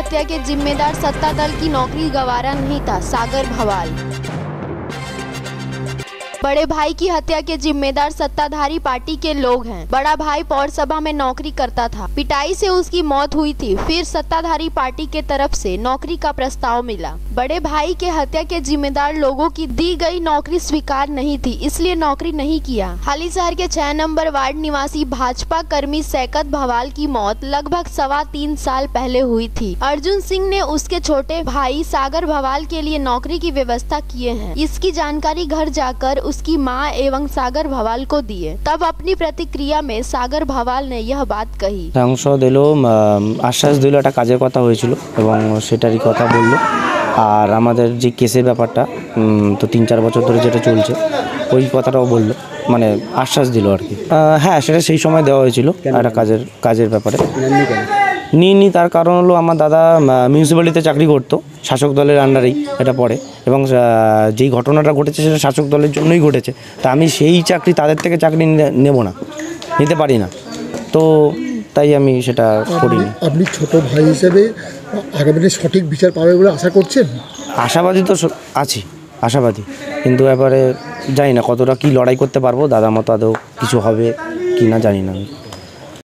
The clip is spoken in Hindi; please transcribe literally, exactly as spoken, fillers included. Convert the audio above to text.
हत्या के जिम्मेदार सत्ता दल की नौकरी गंवारा नहीं था, सागर भवाल। बड़े भाई की हत्या के जिम्मेदार सत्ताधारी पार्टी के लोग हैं। बड़ा भाई पौरसभा में नौकरी करता था, पिटाई से उसकी मौत हुई थी। फिर सत्ताधारी पार्टी के तरफ से नौकरी का प्रस्ताव मिला। बड़े भाई के हत्या के जिम्मेदार लोगों की दी गई नौकरी स्वीकार नहीं थी, इसलिए नौकरी नहीं किया। हाली शहर के छह नंबर वार्ड निवासी भाजपा कर्मी सैकत भवाल की मौत लगभग सवा तीन साल पहले हुई थी। अर्जुन सिंह ने उसके छोटे भाई सागर भवाल के लिए नौकरी की व्यवस्था किए हैं। इसकी जानकारी घर जाकर उसकी मां एवं सागर भवाल को दिए। तब अपनी प्रतिक्रिया में सागर भवाल ने यह बात कही। सांसद दिल आश्वास दिल एक काजेर कथा হয়েছিল এবং সেটারই কথা বলল। আর আমাদের যে কেসের ব্যাপারটা তো তিন চার বছর ধরে যেটা চলছে ওই কথাটাও বলল, মানে আশ্বাস দিল আর কি। হ্যাঁ, সেটা সেই সময় দেওয়া হয়েছিল একটা কাজের কাজের ব্যাপারে। নিইনি তার কারণ হলো আমার দাদা মিউনিসিপ্যালিটিতে চাকরি করতো, শাসক দলের আন্ডারেই এটা পড়ে, এবং যেই ঘটনাটা ঘটেছে সেটা শাসক দলের জন্যই ঘটেছে। তা আমি সেই চাকরি তাদের থেকে চাকরি নেব না, নিতে পারি না, তো তাই আমি সেটা করিনি। আপনি ছোট ভাই হিসেবে আগামী দিনে সঠিক বিচার পাবে বলে আশা করছেন? আশাবাদী তো আছি, আশাবাদী, কিন্তু এবারে জানি না কতটা কি লড়াই করতে পারবো, দাদা মতো আদৌ কিছু হবে কি না জানি না।